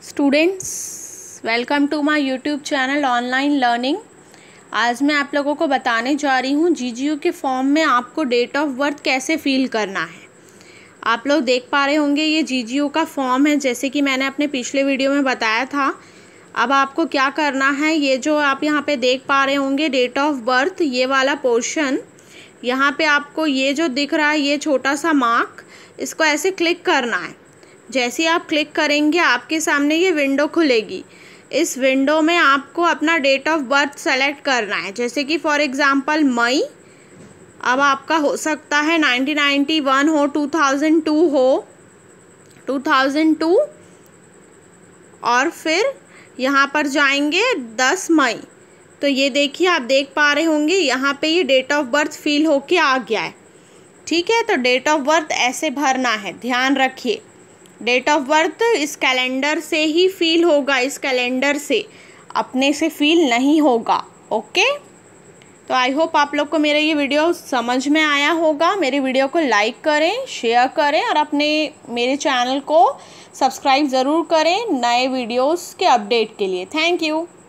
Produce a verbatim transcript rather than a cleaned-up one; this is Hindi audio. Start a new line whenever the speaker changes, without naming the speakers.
Students, welcome to my YouTube channel online learning. आज मैं आप लोगों को बताने जा रही हूँ जीजीयू के फॉर्म में आपको डेट ऑफ बर्थ कैसे फिल करना है। आप लोग देख पा रहे होंगे ये जीजीयू का फॉर्म है, जैसे कि मैंने अपने पिछले वीडियो में बताया था। अब आपको क्या करना है, ये जो आप यहाँ पे देख पा रहे होंगे डेट ऑफ बर्थ, ये वाला पोर्शन, यहाँ पे आपको ये जो दिख रहा है ये छोटा सा मार्क, इसको ऐसे क्लिक करना है। जैसे ही आप क्लिक करेंगे आपके सामने ये विंडो खुलेगी। इस विंडो में आपको अपना डेट ऑफ बर्थ सेलेक्ट करना है, जैसे कि फॉर एग्जांपल मई। अब आपका हो सकता है नाइनटीन नाइंटी वन हो, टू थाउजेंड टू हो, टू थाउजेंड टू, और फिर यहाँ पर जाएंगे दस मई। तो ये देखिए, आप देख पा रहे होंगे यहाँ पे ये डेट ऑफ बर्थ फिल होके आ गया है। ठीक है, तो डेट ऑफ बर्थ ऐसे भरना है, ध्यान रखिए। डेट ऑफ बर्थ इस कैलेंडर से ही फील होगा, इस कैलेंडर से, अपने से फील नहीं होगा। ओके, तो आई होप आप लोग को मेरा ये वीडियो समझ में आया होगा। मेरे वीडियो को लाइक करें, शेयर करें और अपने मेरे चैनल को सब्सक्राइब ज़रूर करें नए वीडियोस के अपडेट के लिए। Thank you.